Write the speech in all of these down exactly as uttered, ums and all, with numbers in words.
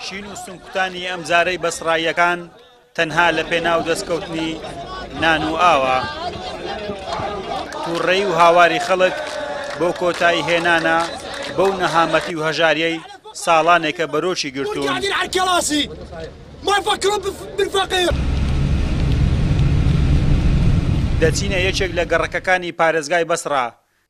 چین و سنگکوتانی ئەم جارەی بەسڕاییەکان تەنها لە پێناو دەستکەوتنی نان و ئاوە. تووڕێی و هاواری خەڵک بۆ کۆتایی هێنانە بەو نەهامەتی و هەژاریەی ساڵانێکە بەرۆکی گرتوون. دەچینە یەکێک لە گەڕەکەکانی پارێزگای بەسڕا.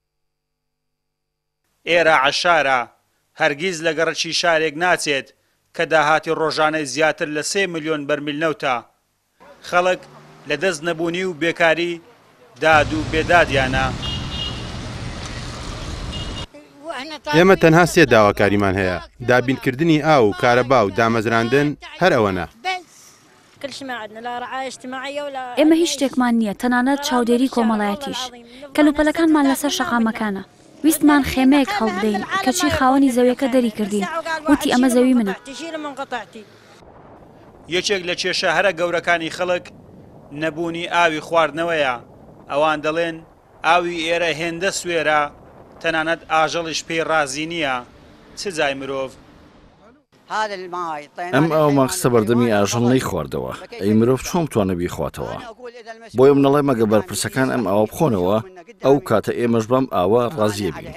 ئێرە عەشارە، هەرگیز لە گەڕەکی شارێک ناچێت کە داهاتی ڕۆژانەی زیاتر لە سێ ملیۆن بەرمیل نەوتە. خەڵک لە دەست نەبوونی و بێکاری داد و بێدادیانە. ئێمە تەنها سێ داواکاریمان هەیە: دابینکردنی ئاو و کارەبا و دامەزراندن، هەر ئەوەنە. ئێمە هیچ شتێکمان نییە، تەنانەت چاودێری کۆمەڵایەتیش. کەلوپەلەکانمان لەسەر شەقامەکانە. ویستمان خێمەیەک هەڵبدەین کەچی خاوەنی زەویەکە دەری کردین، وتی ئەمە زەوی منە. یەکێک لە کێشە هەرە گەورەکانی خەڵک نەبوونی ئاوی خواردنەوەیە. ئەوان دەڵێن ئاوی ئێرە هێندە سوێرە، تەنانەت ئاژەڵیش پێی ڕازی نییە. چ جای مرۆڤ؟ ئەم ئاو ماخستە بەردەمی ئاژەڵ نەی خواردەوە، ئەی مرۆڤ چۆن بتوانە بیخواتەوە؟ بۆیە منەڵێ مەگە بەرپرسەکان ئەم ئاوە بخۆنەوە، ئەو کاتە ئێمەش بەم ئاوە ڕازیە بین.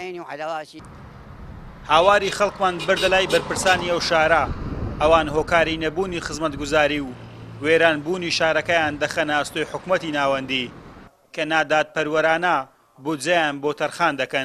هاواری خەڵکمان بردەلای بەرپرسانی ئەو شارە. ئەوان هۆکاری نەبوونی خزمەتگوزاری و وێرانبوونی شارەکەیان دەخەنە ئەستۆی حکومەتی ناوەندی کە نادات پەروەرانە بودجەیان بۆ تەرخان دەکەن.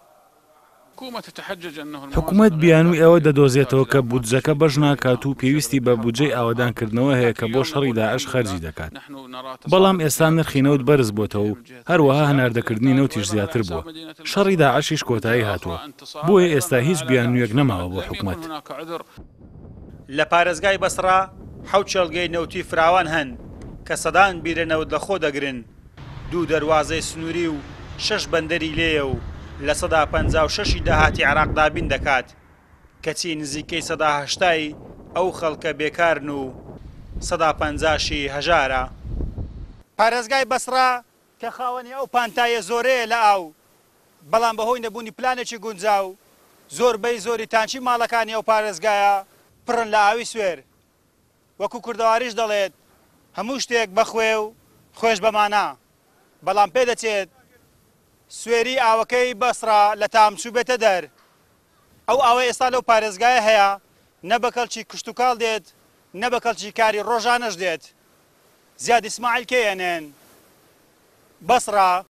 حکوومەت بیانووی ئەوە دەدۆزێتەوە کە بودجەکە بەش ناکات و پێویستی بە بودجەی ئاوەدانکردنەوە هەیە کە بۆ شەڕی داعش خەرجی دەکات. بەڵام ئێستا نرخی نەوت بەرز بۆتەوە و هەروەها هەناردەکردنی نەوتیش زیاتر بووە. شەڕی داعشیش کۆتایی هاتووە، بۆیە ئێستا هیچ بیانوویەک نەماوە بۆ حکوومەت. لە پارێزگای بەسڕا حەوت چێڵگەی نەوتی فراوان هەن کە سەدان بیرەنەوت لە خۆ دەگرن. دوو دەواازەی سنووری و شەش بەندەری لێیە و لە سەدا پەنجا و شەشی داهاتی عێراق دابین دەکات، کەچی نزیکەی سەدا هەشتای ئەو خەڵکە بێکارن و سەدا پەنجاشی هەژارە. پارێزگای بەسڕا کە خاوەنی ئەو پانتایە زۆرەیە لە ئاو، بەڵام بەهۆی نەبوونی پلانێکی گونجاو زۆربەی زۆری تانچی ماڵەکانی ئەو پارێزگایە پڕن لە ئاوی سوێر. وەکو کوردەواریش دەڵێت هەموو شتێک بەخوێ و خۆش بەمانە، بەڵام پێدەچێت سوێری ئاوەکەی بەسڕا لە تامچوو بێتە دەر. ئەو ئاوە ئێستا لەو پارێزگایە هەیە، نە بە کەڵکی کشت و کاڵ دێت، نە بە کەڵکی کاری ڕۆژانەش دێت. زیاد ئیسماعیل کێیەنێن بەسڕا